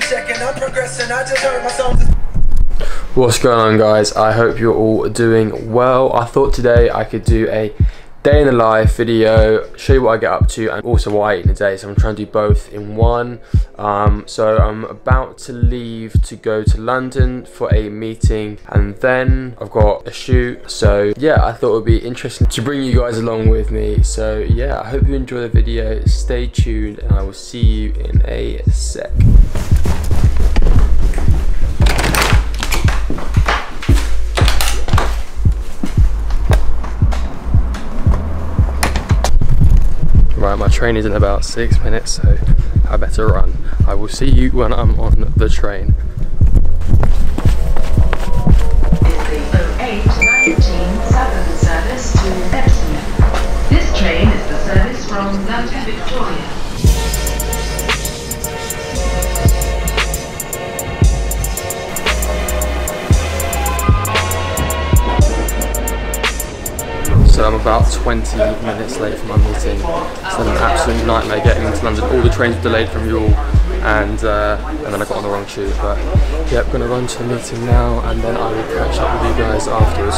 checking, I'm progressing. I just heard my songs. What's going on, guys? I hope you're all doing well. I thought today I could do a day in the life video, show you what I get up to and also what I eat in a day. So I'm trying to do both in one. So I'm about to leave to go to London for a meeting and then I've got a shoot. So yeah, I thought it would be interesting to bring you guys along with me. So yeah, I hope you enjoy the video. Stay tuned and I will see you in a sec. Right, my train is in about 6 minutes, so I better run. I will see you when I'm on the train. Is the 0819 Southern service to Epsom. This train is the service from London Victoria. So I'm about 20 minutes late for my meeting. It's an absolute nightmare getting into London. All the trains are delayed from Youghal and then I got on the wrong tube. But yeah, I'm gonna run to a meeting now and then I will catch up with you guys afterwards.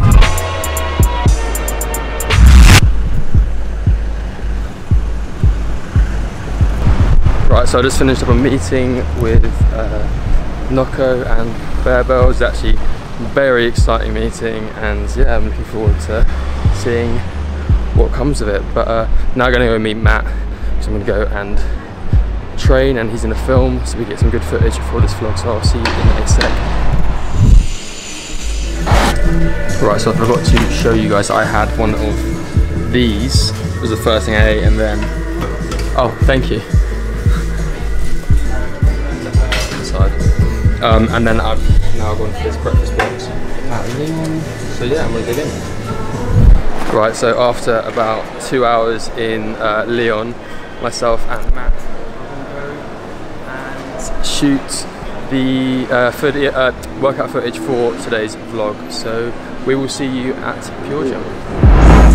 Right, so I just finished up a meeting with Nocco and Bearbell. It's actually a very exciting meeting and yeah, I'm looking forward to seeing what comes of it. But now I'm going to go meet Matt, so I'm going to go and train and he's in a film, so we get some good footage for this vlog, so I'll see you in a sec. Right, so I forgot to show you guys, I had one of these. It was the first thing I ate and then, oh thank you. And then I've now gone for this breakfast box at Leon. So yeah, I'm gonna dig in. Right, so after about 2 hours in Leon, myself and Matt are going to go and shoot the workout footage for today's vlog. So we will see you at Pure Gym.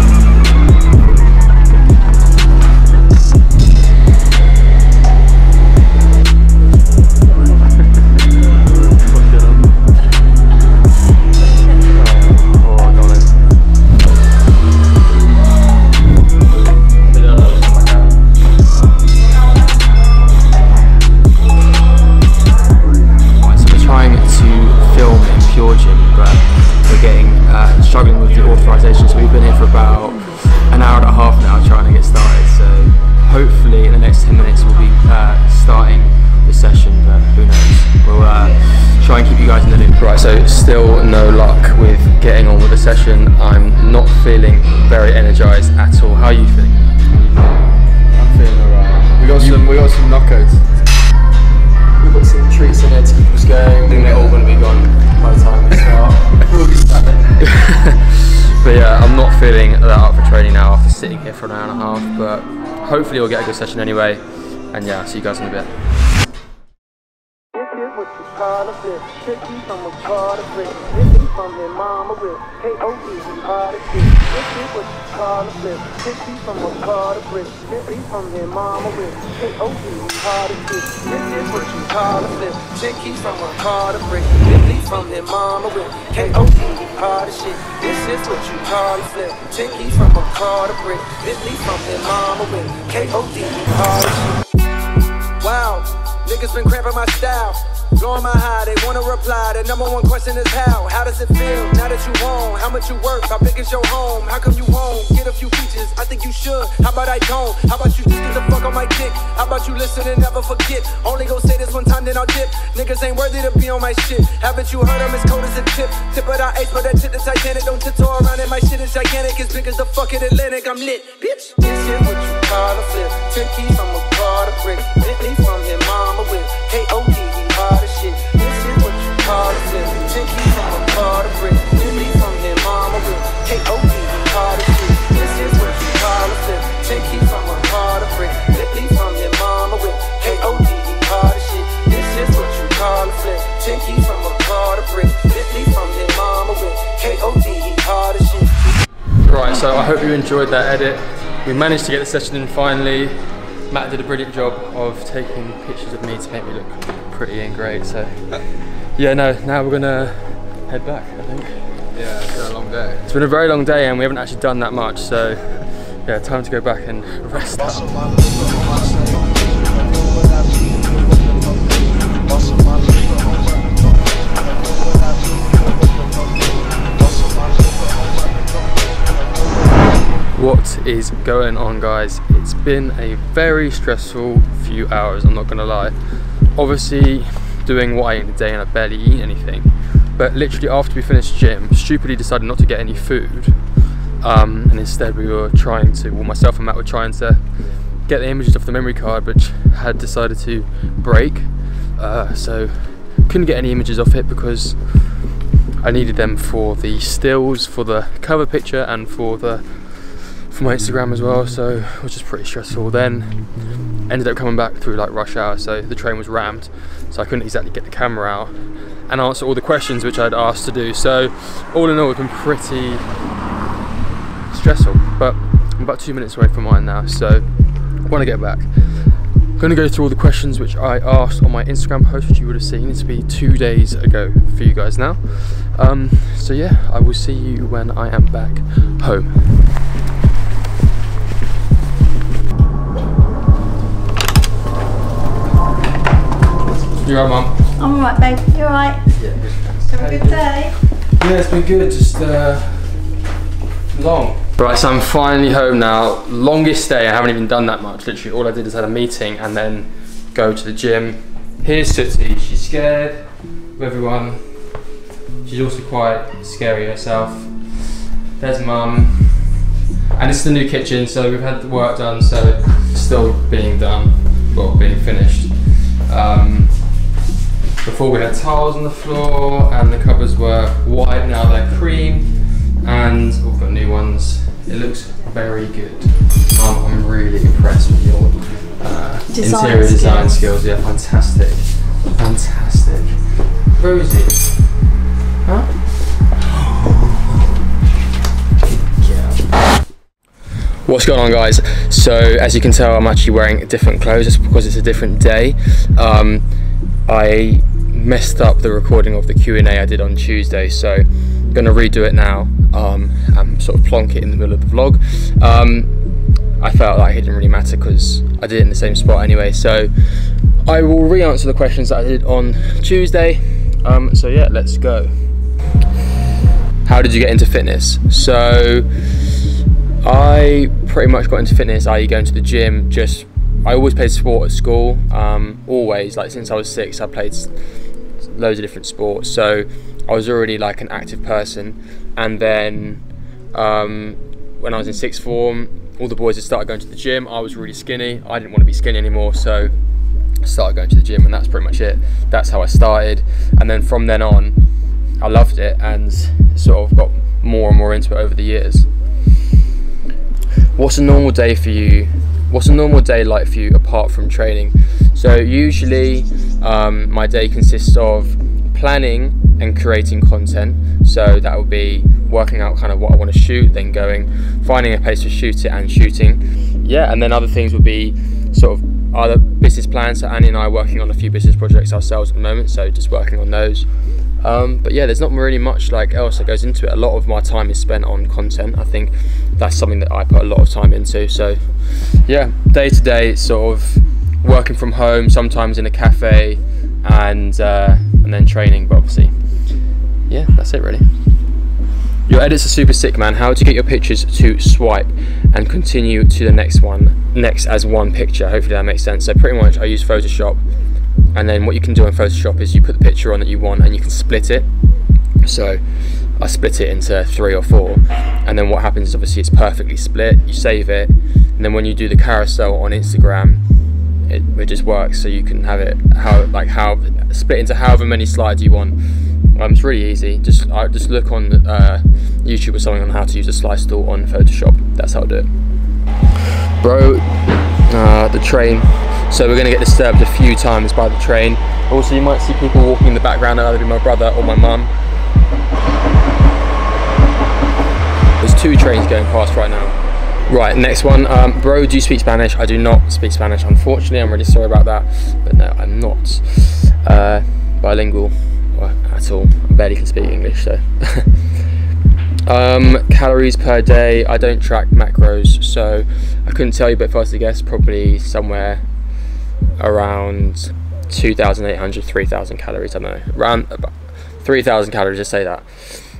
Struggling with the authorization, so we've been here for about an hour and a half now trying to get started, so hopefully in the next 10 minutes we'll be starting the session, but who knows. We'll try and keep you guys in the loop. Right, so still no luck with getting on with the session. I'm not feeling very energized at all. How are you feeling? I'm feeling alright. We got some knockouts. We've got some treats in there to keep us going. I think they're all going to be gone by the time we start. We'll be starting. But yeah, I'm not feeling that up for training now after sitting here for an hour and a half, but hopefully we'll get a good session anyway. And yeah, I'll see you guys in a bit. Wow, niggas been cramping my style, blowing my high, they wanna reply. The number one question is how does it feel now that you home? How much you work, how big is your home? How come you won't get a few features? I think you should, how about I don't? How about you just get the fuck on my dick? How about you listen and never forget? Only go say this one time then I'll dip. Niggas ain't worthy to be on my shit. Haven't you heard I'm as cold as a tip? Tip of the ice, but that shit the Titanic. Don't tiptoe around it, my shit is gigantic. As big as the fucking Atlantic, I'm lit, bitch. This is what you call a flip. 10 keys from a car to brick. Bentley from your mama whip. K.O.D. he hard as shit. This is what you call a flip. 10 keys from a car to brick. Bentley from your mama whip. K.O.D. he hard as shit. This is what you call a flip. 10 keys from a car to brick. Bentley from your mama whip. K.O.D. he hard as shit. This is what you call a flip. 10 keys from a car to brick. Bentley from your mama whip. K.O.D. he hard as shit. Right, so I hope you enjoyed that edit. We managed to get the session in finally. Matt did a brilliant job of taking pictures of me to make me look pretty ingrained. So yeah, no, now we're gonna head back, I think. Yeah, it's been a long day. It's been a very long day and we haven't actually done that much, so yeah, time to go back and rest up. What is going on, guys? It's been a very stressful few hours, I'm not gonna lie. Obviously doing what I ate in a day and I barely eat anything, but literally after we finished gym, stupidly decided not to get any food, and instead we were trying to, well, myself and Matt were trying to get the images off the memory card, which had decided to break, so couldn't get any images off it because I needed them for the stills, for the cover picture and for my Instagram as well, so it was just pretty stressful. Then ended up coming back through like rush hour, so the train was rammed, so I couldn't exactly get the camera out and answer all the questions which I'd asked to do. So all in all, it's been pretty stressful, but I'm about 2 minutes away from mine now, so I want to get back. I'm going to go through all the questions which I asked on my Instagram post, which you would have seen. It's been 2 days ago for you guys now. So yeah, I will see you when I am back home. You alright, Mum? I'm alright, babe. You alright? Yeah. Have a good day. Yeah, it's been good, just long. Right, so I'm finally home now. Longest day, I haven't even done that much. Literally all I did is had a meeting and then go to the gym. Here's Tootsie, she's scared of everyone. She's also quite scary herself. There's Mum. And it's the new kitchen, so we've had the work done, so it's still being done, well, being finished. Before we had tiles on the floor and the cupboards were white, now they're cream, and we've got new ones. It looks very good. I'm really impressed with your interior design skills. Yeah, fantastic. Fantastic. Rosie. Huh? Yeah. What's going on, guys? So as you can tell, I'm actually wearing different clothes just because it's a different day. I messed up the recording of the Q&A I did on Tuesday, so I'm gonna redo it now and sort of plonk it in the middle of the vlog. I felt like it didn't really matter because I did it in the same spot anyway, so I will re-answer the questions that I did on Tuesday. So yeah, let's go. How did you get into fitness? So I pretty much got into fitness, i.e. going to the gym. I always played sport at school, always, like since I was 6 I played loads of different sports, so I was already like an active person. And then when I was in 6th form, all the boys had started going to the gym. I was really skinny, I didn't want to be skinny anymore, so I started going to the gym, and that's pretty much it. That's how I started, and then from then on I loved it and sort of got more and more into it over the years. What's a normal day for you? What's a normal day like for you apart from training? So usually my day consists of planning and creating content. So that will be working out kind of what I want to shoot, then finding a place to shoot it and shooting. Yeah, and then other things would be sort of other business plans. So Annie and I are working on a few business projects ourselves at the moment, so just working on those. But yeah, there's not really much like else that goes into it. A lot of my time is spent on content. I think that's something that I put a lot of time into. So yeah, day to day it's sort of working from home, sometimes in a cafe, and then training. But obviously, yeah, that's it really. Your edits are super sick, man. How do you get your pictures to swipe and continue to the next as one picture? Hopefully that makes sense. So pretty much I use Photoshop, and then what you can do in Photoshop is you put the picture on that you want and you can split it. So I split it into 3 or 4, and then what happens is obviously it's perfectly split. You save it, and then when you do the carousel on Instagram, it just works. So you can have it split into however many slides you want. It's really easy. Just look on YouTube or something on how to use a slice tool on Photoshop. That's how I do it. Bro, the train. So we're going to get disturbed a few times by the train. Also, you might see people walking in the background. That'll either be my brother or my mum. There's 2 trains going past right now. Right, next one. Bro, do you speak Spanish? I do not speak Spanish, unfortunately. I'm really sorry about that. But no, I'm not. bilingual at all. I barely can speak English, so. Calories per day, I don't track macros, so I couldn't tell you, but if I was to guess, probably somewhere around 2,800, 3,000 calories, I don't know, around about 3,000 calories, just say that.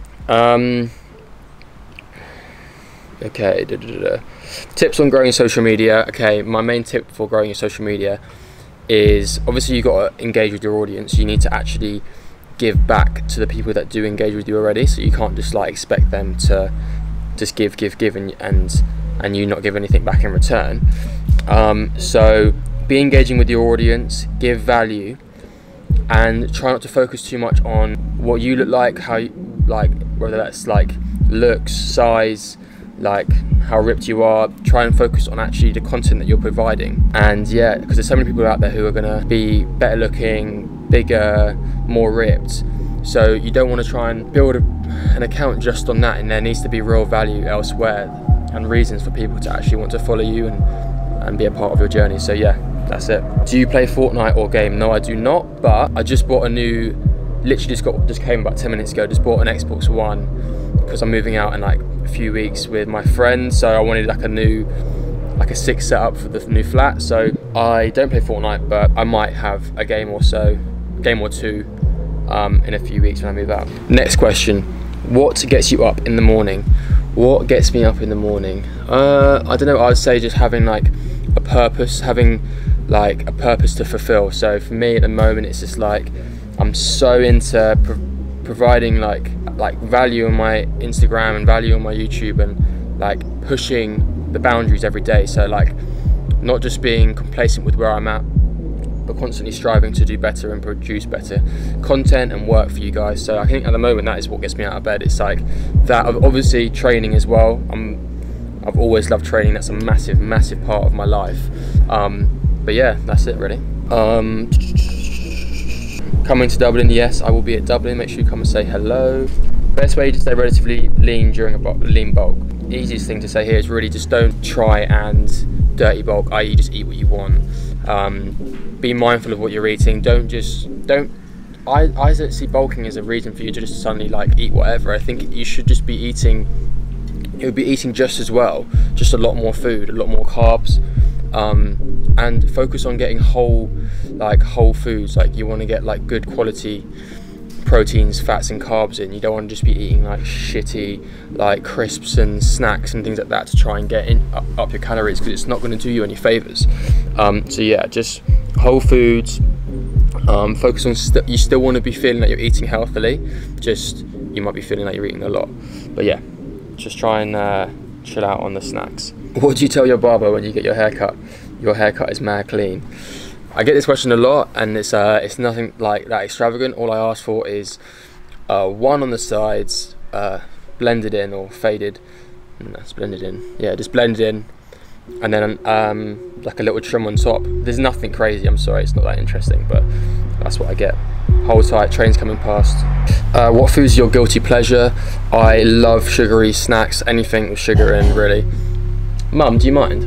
Okay, tips on growing social media. Okay, my main tip for growing your social media is, obviously you've got to engage with your audience. You need to actually give back to the people that do engage with you already, so you can't just like expect them to just give and you not give anything back in return. So be engaging with your audience, give value, and try not to focus too much on what you look like, how you, like, whether that's like looks, size, like how ripped you are. Try and focus on actually the content that you're providing. And yeah, because there's so many people out there who are gonna be better looking, bigger, more ripped, so you don't want to try and build an account just on that, and there needs to be real value elsewhere and reasons for people to actually want to follow you and be a part of your journey. So yeah, that's it. Do you play Fortnite or game? No, I do not, but I just bought a new, literally just came about 10 minutes ago, just bought an Xbox One because I'm moving out in like a few weeks with my friends, so I wanted like a 6 setup for the new flat. So I don't play Fortnite, but I might have a game or two in a few weeks when I move out. Next question, what gets you up in the morning? What gets me up in the morning? I don't know, I'd say just having like a purpose, having like a purpose to fulfill. So for me at the moment, it's just like I'm so into providing like value on my Instagram and value on my YouTube, and like pushing the boundaries every day. So like not just being complacent with where I'm at, but constantly striving to do better and produce better content and work for you guys. So I think at the moment that is what gets me out of bed. It's like that, obviously training as well. I've always loved training. That's a massive part of my life. But yeah, that's it really. Coming to Dublin, yes, I will be at Dublin. Make sure you come and say hello. Best way to stay relatively lean during a lean bulk. Easiest thing to say here is really just don't try and dirty bulk, i.e. just eat what you want. Be mindful of what you're eating. I don't see bulking as a reason for you to just suddenly like eat whatever. I think you should just be eating, just as well, just a lot more food, a lot more carbs, and focus on getting whole foods. Like you want to get like good quality proteins, fats and carbs in. You don't want to just be eating like shitty like crisps and snacks and things like that to try and get up your calories, because it's not going to do you any favors. So yeah, just whole foods. Focus on you still want to be feeling that you're eating healthily, just you might be feeling like you're eating a lot. But yeah, just try and chill out on the snacks. What do you tell your barber when you get your haircut? Your haircut is mad clean. I get this question a lot, and it's nothing like that extravagant. All I ask for is one on the sides, blended in or faded. That's blended in. Yeah, just blended in, and then like a little trim on top. There's nothing crazy. I'm sorry, it's not that interesting, but that's what I get. Hold tight. Trains coming past. What food's your guilty pleasure? I love sugary snacks. Anything with sugar in, really. Mum, do you mind?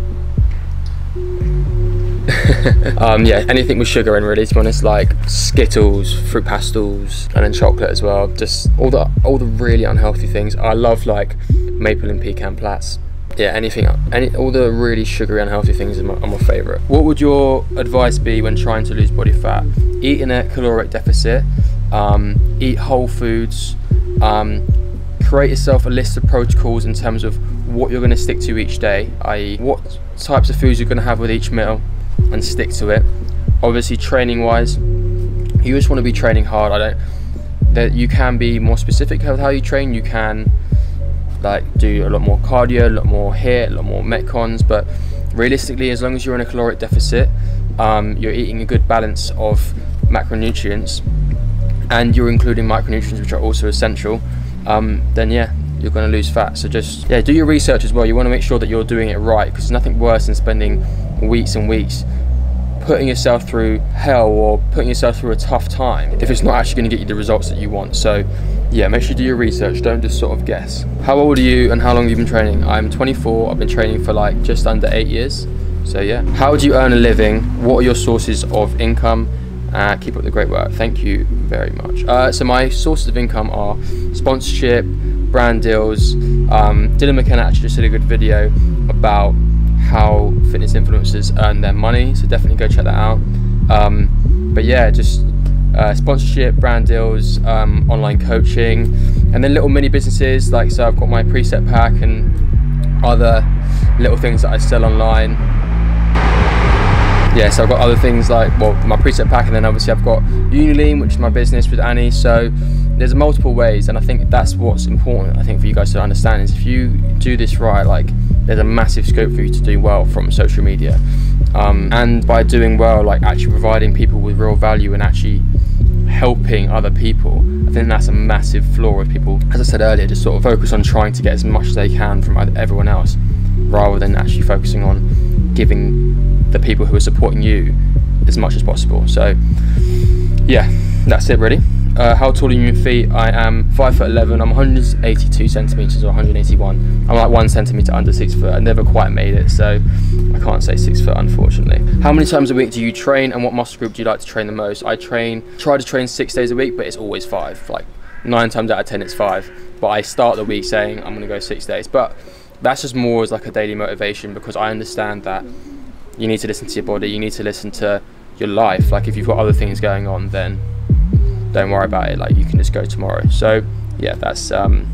Yeah, anything with sugar in, really, to be honest, like Skittles, fruit pastels, and then chocolate as well. Just all the really unhealthy things. I love like maple and pecan plats. Yeah, all the really sugary unhealthy things are my favourite. What would your advice be when trying to lose body fat? Eat in a caloric deficit, eat whole foods, create yourself a list of protocols in terms of what you're going to stick to each day, i.e. what types of foods you're going to have with each meal, and stick to it. Obviously training wise, you just want to be training hard. You can be more specific with how you train. You can like do a lot more cardio, a lot more HIIT, a lot more metcons, but realistically, as long as you're in a caloric deficit, you're eating a good balance of macronutrients, and you're including micronutrients, which are also essential, then yeah, you're going to lose fat. So just do your research as well. You want to make sure that you're doing it right, because there's nothing worse than spending weeks and weeks putting yourself through hell or putting yourself through a tough time if it's not actually going to get you the results that you want. So yeah, make sure you do your research, don't just sort of guess. How old are you and how long have you been training? I'm 24, I've been training for like just under 8 years. So yeah. How do you earn a living? What are your sources of income? Keep up the great work. Thank you very much. So my sources of income are sponsorship, brand deals. Dylan McKenna actually just did a good video about how fitness influencers earn their money, so definitely go check that out. But yeah, just sponsorship, brand deals, online coaching, and then little mini businesses. Like, so I've got my preset pack and other little things that I sell online. Yeah, so I've got other things like, well, my preset pack, and then obviously I've got Unilean, which is my business with Annie. So there's multiple ways, and I think that's what's important, I think, for you guys to understand, is if you do this right, like, there's a massive scope for you to do well from social media. And by doing well, like actually providing people with real value and actually helping other people, I think that's a massive flaw with people. As I said earlier, just sort of focus on trying to get as much as they can from everyone else, rather than actually focusing on giving the people who are supporting you as much as possible. So yeah, that's it really. How tall are you in feet? I am 5'11". I'm 182 centimeters or 181. I'm like 1 centimeter under 6 foot. I never quite made it, so I can't say 6 foot, unfortunately. How many times a week do you train, and what muscle group do you like to train the most? I try to train 6 days a week, but it's always 5. Like 9 times out of 10 it's 5. But I start the week saying I'm gonna go 6 days. But that's just more as like a daily motivation, because I understand that you need to listen to your body, you need to listen to your life. Like, if you've got other things going on, then don't worry about it, like you can just go tomorrow. So yeah, that's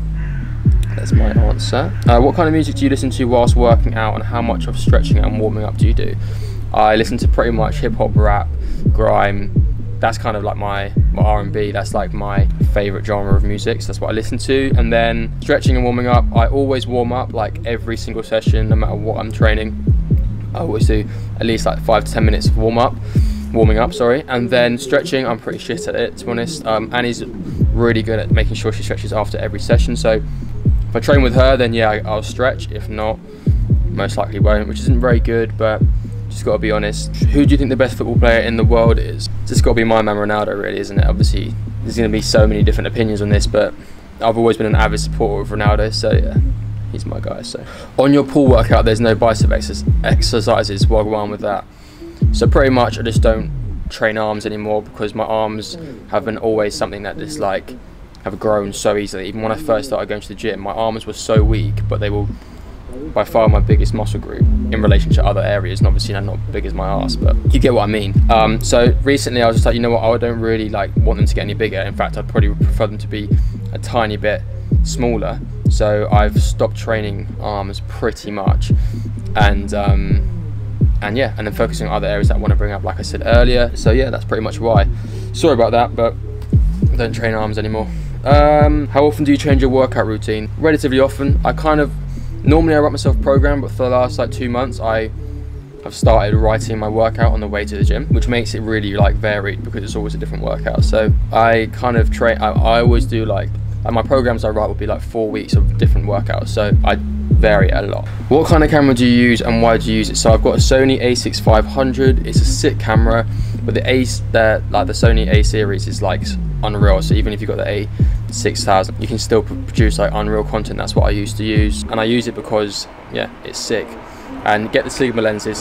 my answer. What kind of music do you listen to whilst working out, and how much of stretching and warming up do you do? I listen to pretty much hip hop, rap, grime. That's kind of like my R&B. That's like my favorite genre of music, so that's what I listen to. And then stretching and warming up, I always warm up like every single session, no matter what I'm training. I always do at least like 5 to 10 minutes of warming up, sorry. And then stretching, I'm pretty shit at it, to be honest. Annie's really good at making sure she stretches after every session, so if I train with her, then yeah, I'll stretch. If not, most likely won't, which isn't very good, but just gotta be honest. Who do you think the best football player in the world is? It's just gotta be my man Ronaldo, really, isn't it? Obviously there's gonna be so many different opinions on this, but I've always been an avid supporter of Ronaldo, so yeah, he's my guy. So on your pull workout, there's no bicep exercises. Well, go on with that. So pretty much I just don't train arms anymore, because my arms have been always something that just like have grown so easily. Even when I first started going to the gym, my arms were so weak, but they were by far my biggest muscle group in relation to other areas, and obviously they're not big as my arse, but you get what I mean. So recently I was just like, you know what, I don't really like want them to get any bigger. In fact, I'd probably prefer them to be a tiny bit smaller. So I've stopped training arms pretty much, and yeah, and then focusing on other areas that I want to bring up, like I said earlier. So yeah, that's pretty much why. Sorry about that, but I don't train arms anymore. How often do you change your workout routine? Relatively often. Normally I write myself a program, but for the last like 2 months I've started writing my workout on the way to the gym, which makes it really like varied, because it's always a different workout. So I kind of train, I always do like my programs I write will be like 4 weeks of different workouts, so I vary it a lot. What kind of camera do you use, and why do you use it? So I've got a Sony a6500. It's a sick camera, but the Sony A series is like unreal. So even if you've got the A6000, you can still produce like unreal content. That's what I used to use, and I use it because yeah, it's sick. And get the Sigma lenses.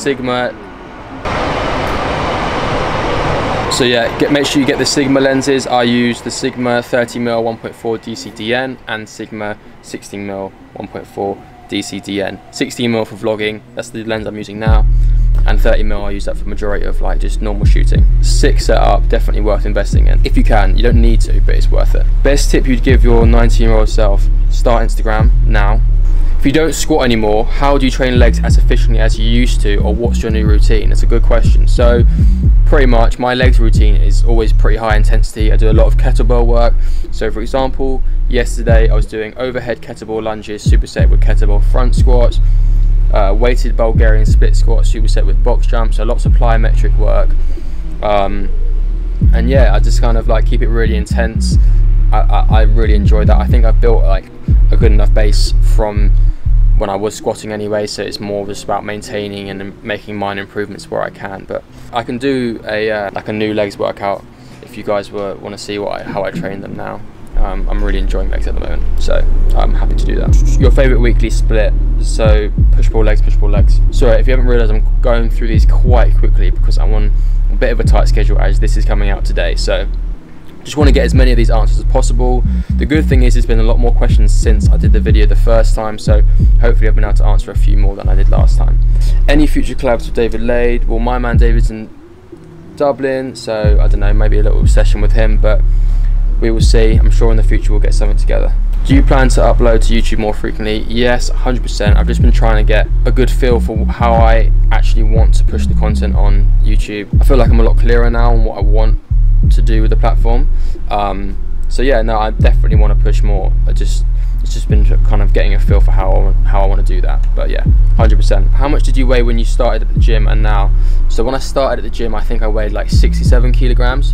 So yeah, make sure you get the Sigma lenses. I use the Sigma 30mm 1.4 DCDN and Sigma 16mm 1.4 DCDN. 16mm for vlogging, that's the lens I'm using now, and 30mm I use that for majority of like just normal shooting. Sick setup, definitely worth investing in. If you can, you don't need to, but it's worth it. Best tip you'd give your 19-year-old self? Start Instagram now. If you don't squat anymore, how do you train legs as efficiently as you used to, or what's your new routine? It's a good question. So pretty much my legs routine is always pretty high intensity. I do a lot of kettlebell work. So for example, yesterday I was doing overhead kettlebell lunges, superset with kettlebell front squats, weighted Bulgarian split squats, superset with box jumps, so lots of plyometric work. And yeah, I just kind of like keep it really intense. I really enjoy that. I think I've built like a good enough base from when I was squatting anyway, so it's more just about maintaining and making minor improvements where I can. But I can do a like a new legs workout if you guys want to see how I train them now. I'm really enjoying legs at the moment, so I'm happy to do that. Your favorite weekly split? So push pull legs, push pull legs. Sorry if you haven't realized, I'm going through these quite quickly because I'm on bit of a tight schedule as this is coming out today, so just want to get as many of these answers as possible. The good thing is there's been a lot more questions since I did the video the first time, so hopefully I've been able to answer a few more than I did last time. Any future collabs with David Lade? Well, my man David's in Dublin, so I don't know, maybe a little session with him, but we will see. I'm sure in the future we'll get something together. Do you plan to upload to YouTube more frequently? Yes, 100%. I've just been trying to get a good feel for how I actually want to push the content on YouTube. I feel like I'm a lot clearer now on what I want to do with the platform. So yeah, no, I definitely want to push more. It's just been kind of getting a feel for how I want to do that. But yeah, 100%. How much did you weigh when you started at the gym and now? So when I started at the gym, I think I weighed like 67 kilograms,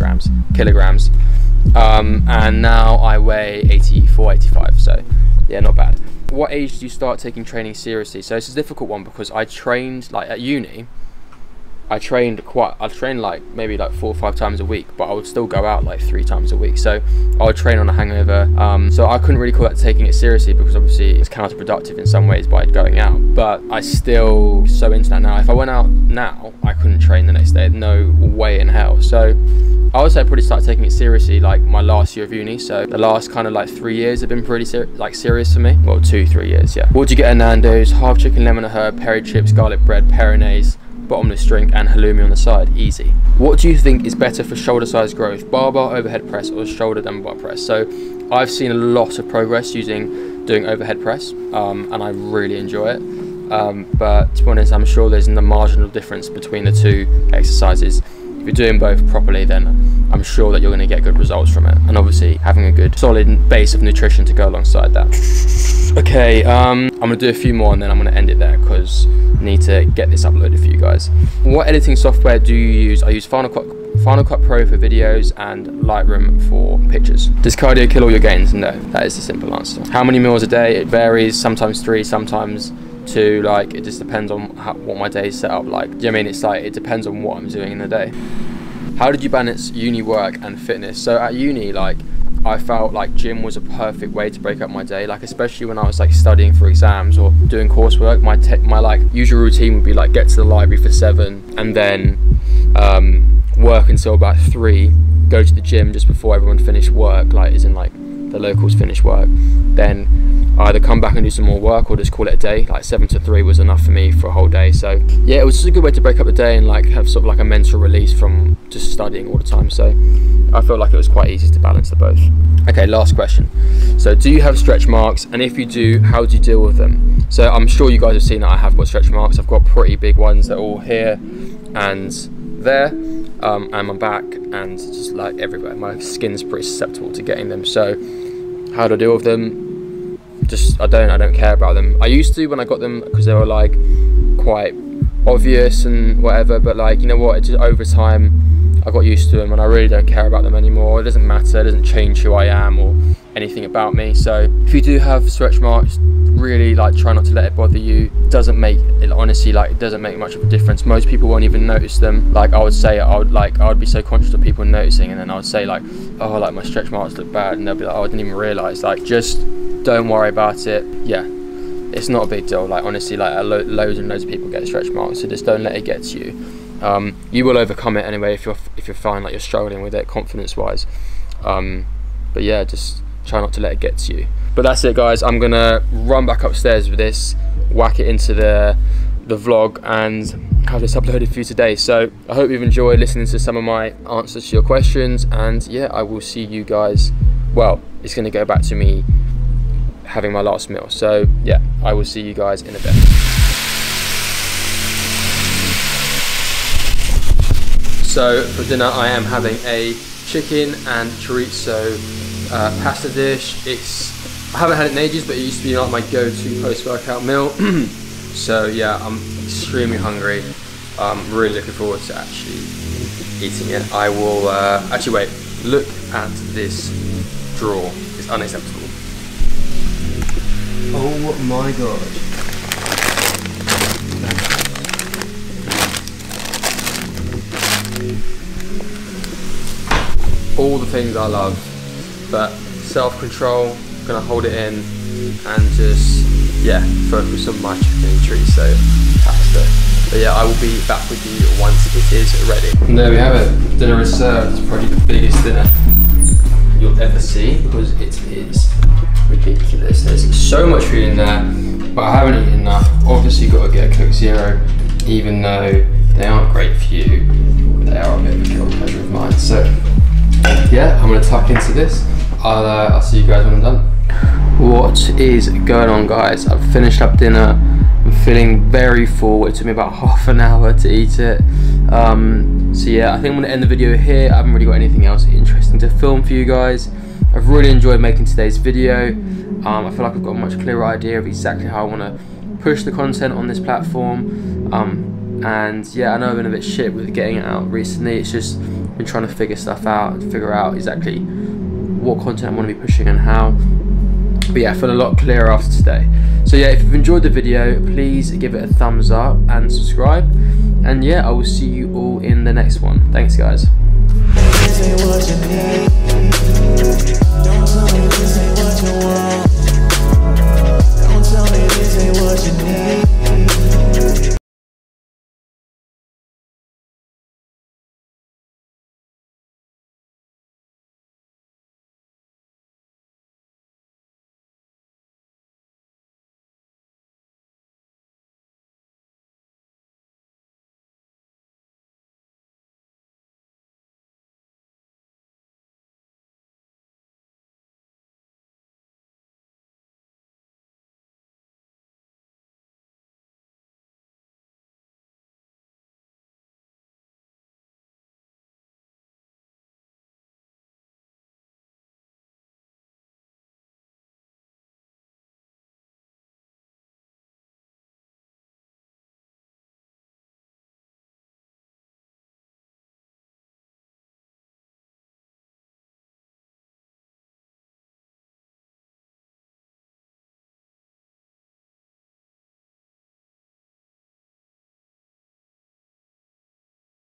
and now I weigh 84, 85. So yeah, not bad. What age did you start taking training seriously? So it's a difficult one because I trained like at uni. I trained like maybe like 4 or 5 times a week, but I would still go out like 3 times a week. So I would train on a hangover. So I couldn't really call that taking it seriously, because obviously it's counterproductive in some ways by going out. But I still so into that now. If I went out now, I couldn't train the next day. No way in hell. So I would say I probably started taking it seriously like my last year of uni. So the last kind of like 3 years have been pretty serious for me. Well, 2-3 years, yeah. What would you get at Nando's? Half chicken, lemon and herb, peri chips, garlic bread, peronaise, bottomless drink and halloumi on the side. Easy. What do you think is better for shoulder size growth, barbell overhead press or shoulder dumbbell press? So I've seen a lot of progress doing overhead press, and I really enjoy it, but to be honest, I'm sure there's a marginal difference between the two exercises. If you're doing both properly, then I'm sure that you're going to get good results from it, and obviously having a good solid base of nutrition to go alongside that. Okay, I'm going to do a few more and then I'm going to end it there because I need to get this uploaded for you guys. What editing software do you use? I use Final Cut Pro for videos and Lightroom for pictures. Does cardio kill all your gains? No, that is the simple answer. How many meals a day? It varies, sometimes 3, sometimes 2, like it just depends on what my day is set up like. Do you know what I mean? It's like, it depends on what I'm doing in the day. How did you balance uni work and fitness? So at uni, like, I felt like gym was a perfect way to break up my day, like especially when I was like studying for exams or doing coursework. My like usual routine would be like get to the library for 7 and then work until about 3, go to the gym just before everyone finished work, like as in like the locals finish work, then either come back and do some more work or just call it a day. Like 7 to 3 was enough for me for a whole day. So yeah, it was just a good way to break up the day and like have sort of like a mental release from just studying all the time. So I felt like it was quite easy to balance the both. Okay, last question. So do you have stretch marks, and if you do, how do you deal with them? So I'm sure you guys have seen that I have got stretch marks. I've got pretty big ones that are all here and there, and my back and just like everywhere. My skin's pretty susceptible to getting them. So how do I deal with them? Just I don't care about them. I used to when I got them because they were like quite obvious and whatever, but like, you know what, it's just over time I got used to them and I really don't care about them anymore. It doesn't matter, it doesn't change who I am or anything about me. So if you do have stretch marks, really like try not to let it bother you. Doesn't make it, honestly, like it doesn't make much of a difference. Most people won't even notice them. Like I would say, I would be so conscious of people noticing, and then I would say like, oh, like my stretch marks look bad, and they'll be like, oh, I didn't even realise. Like just don't worry about it. Yeah, it's not a big deal. Like honestly, like loads and loads of people get stretch marks, so just don't let it get to you. You will overcome it anyway if you're fine, like you're struggling with it confidence wise. But yeah, just try not to let it get to you. But that's it, guys. I'm gonna run back upstairs with this, whack it into the vlog, and have this uploaded for you today. So I hope you've enjoyed listening to some of my answers to your questions, and yeah, I will see you guys. Well, it's gonna go back to me having my last meal. So yeah, I will see you guys in a bit. So for dinner I am having a chicken and chorizo pasta dish. I haven't had it in ages, but it used to be like my go-to post-workout meal. So yeah, I'm extremely hungry. I'm really looking forward to actually eating it. I will actually wait. Look at this drawer. It's unacceptable. Oh my god. All the things I love, but self-control, gonna hold it in and just, yeah, focus on my chicken and chorizo pasta. But yeah, I will be back with you once it is ready. And there we have it. Dinner is served. It's probably the biggest dinner you'll ever see because it is ridiculous. There's so much food in there, but I haven't eaten enough. Obviously got to get a Coke Zero, even though they aren't great for you. They are a bit of a guilt pleasure of mine. So yeah, I'm gonna tuck into this. I'll see you guys when I'm done. What is going on, guys? I've finished up dinner. I'm feeling very full. It took me about half an hour to eat it. So yeah, I think I'm gonna end the video here. I haven't really got anything else interesting to film for you guys. I've really enjoyed making today's video. I feel like I've got a much clearer idea of exactly how I want to push the content on this platform. And yeah, I know I've been a bit shit with getting it out recently. It's just been trying to figure stuff out and figure out exactly what content I want to be pushing and how. But yeah, I feel a lot clearer after today. So yeah, if you've enjoyed the video, please give it a thumbs up and subscribe. And yeah, I will see you all in the next one. Thanks, guys.